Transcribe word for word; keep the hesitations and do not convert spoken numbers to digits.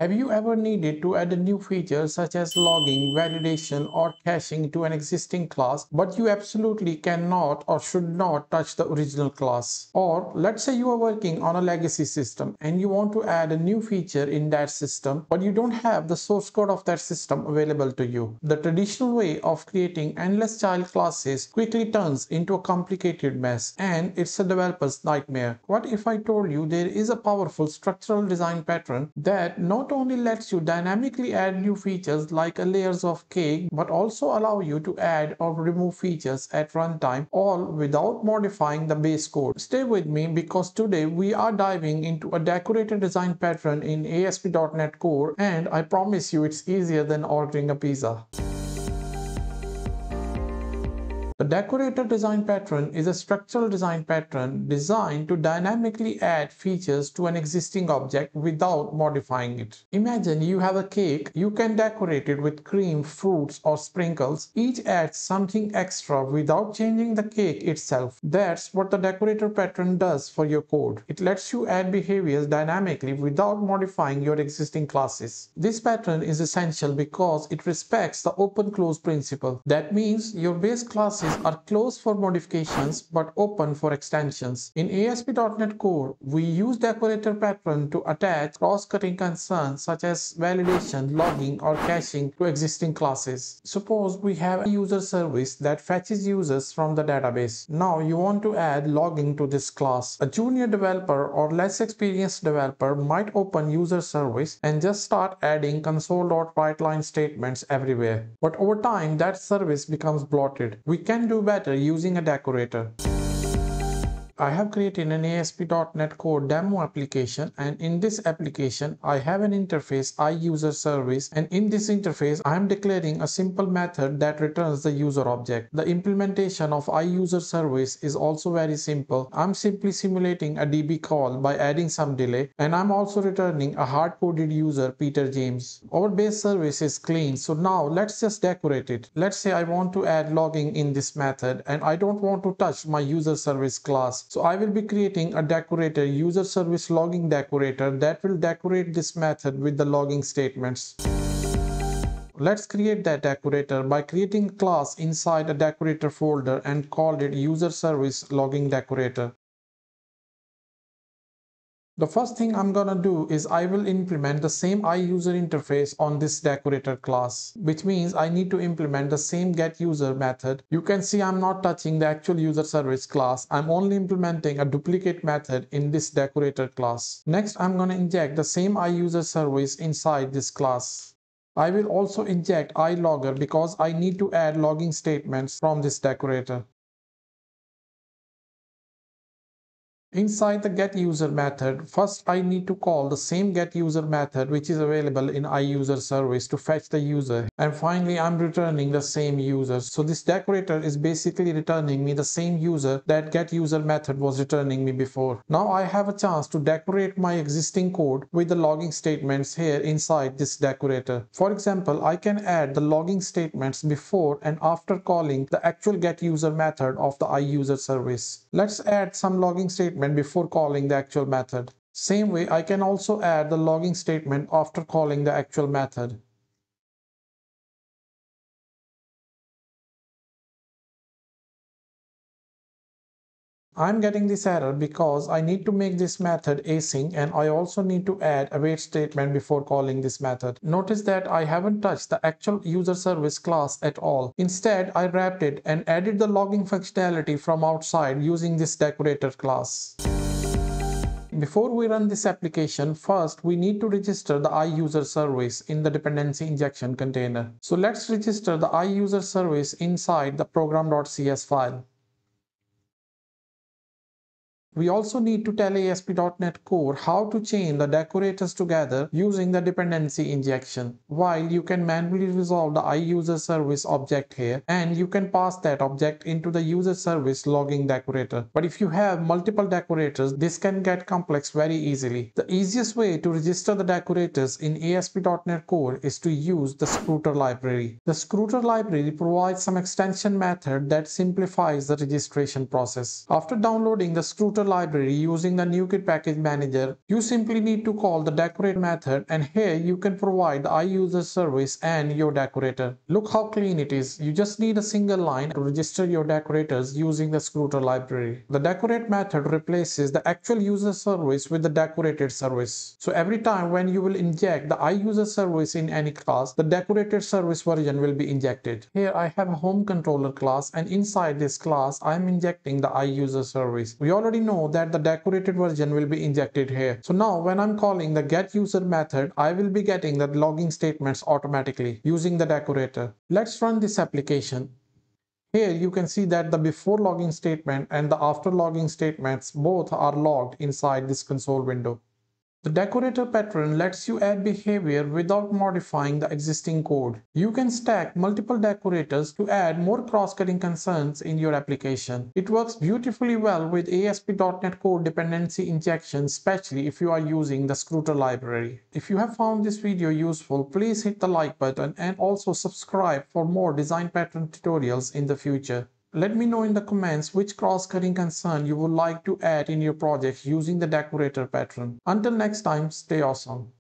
Have you ever needed to add a new feature such as logging, validation, or caching to an existing class, but you absolutely cannot or should not touch the original class? Or let's say you are working on a legacy system and you want to add a new feature in that system, but you don't have the source code of that system available to you. The traditional way of creating endless child classes quickly turns into a complicated mess, and it's a developer's nightmare. What if I told you there is a powerful structural design pattern that not only lets you dynamically add new features like a layers of cake, but also allow you to add or remove features at runtime, all without modifying the base code? Stay with me, because today we are diving into a decorator design pattern in A S P dot NET Core, and I promise you it's easier than ordering a pizza. The decorator design pattern is a structural design pattern designed to dynamically add features to an existing object without modifying it. Imagine you have a cake. You can decorate it with cream, fruits, or sprinkles. Each adds something extra without changing the cake itself. That's what the decorator pattern does for your code. It lets you add behaviors dynamically without modifying your existing classes. This pattern is essential because it respects the open-close principle. That means your base classes are closed for modifications but open for extensions. In A S P dot NET Core, we use decorator pattern to attach cross-cutting concerns such as validation, logging, or caching to existing classes. Suppose we have a user service that fetches users from the database. Now you want to add logging to this class. A junior developer or less experienced developer might open user service and just start adding console.writeline statements everywhere. But over time, that service becomes bloated. We can do better using a decorator. I have created an A S P dot NET Core demo application, and in this application I have an interface iUserService, and in this interface I am declaring a simple method that returns the user object. The implementation of iUserService is also very simple. I'm simply simulating a D B call by adding some delay, and I'm also returning a hard-coded user, Peter James. Our base service is clean, so now let's just decorate it. Let's say I want to add logging in this method and I don't want to touch my user service class. So I will be creating a decorator user service logging decorator that will decorate this method with the logging statements. Let's create that decorator by creating a class inside a decorator folder and call it user service logging decorator. The first thing I'm gonna do is I will implement the same iUser interface on this decorator class, which means I need to implement the same getUser method. You can see I'm not touching the actual user service class. I'm only implementing a duplicate method in this decorator class. Next, I'm gonna inject the same iUser service inside this class. I will also inject iLogger because I need to add logging statements from this decorator. Inside the getUser method, first I need to call the same getUser method which is available in iUserService to fetch the user. And finally, I'm returning the same user. So this decorator is basically returning me the same user that getUser method was returning me before. Now I have a chance to decorate my existing code with the logging statements here inside this decorator. For example, I can add the logging statements before and after calling the actual getUser method of the iUserService. Let's add some logging statements before calling the actual method. Same way, I can also add the logging statement after calling the actual method. I'm getting this error because I need to make this method async, and I also need to add a wait statement before calling this method. Notice that I haven't touched the actual user service class at all. Instead, I wrapped it and added the logging functionality from outside using this decorator class. Before we run this application, first we need to register the iUserService in the dependency injection container. So let's register the iUserService inside the program.cs file. We also need to tell A S P dot NET Core how to chain the decorators together using the dependency injection. While you can manually resolve the iUserService object here, and you can pass that object into the user service logging decorator. But if you have multiple decorators, this can get complex very easily. The easiest way to register the decorators in A S P dot NET Core is to use the Scrutor library. The Scrutor library provides some extension method that simplifies the registration process. After downloading the Scrutor Scrutor library using the NuKit package manager, you simply need to call the decorate method, and here you can provide the iUser service and your decorator. Look how clean it is. You just need a single line to register your decorators using the Scrutor library. The decorate method replaces the actual user service with the decorated service. So every time when you will inject the iUser service in any class, the decorated service version will be injected. Here I have a home controller class, and inside this class I am injecting the iUser service. We already know that the decorated version will be injected here. So now when I'm calling the getUser method, I will be getting the logging statements automatically using the decorator. Let's run this application. Here you can see that the before logging statement and the after logging statements both are logged inside this console window. The decorator pattern lets you add behavior without modifying the existing code. You can stack multiple decorators to add more cross-cutting concerns in your application. It works beautifully well with A S P dot NET Core dependency injection, especially if you are using the Scrutor library. If you have found this video useful, please hit the like button and also subscribe for more design pattern tutorials in the future. Let me know in the comments which cross-cutting concern you would like to add in your project using the decorator pattern. Until next time, stay awesome.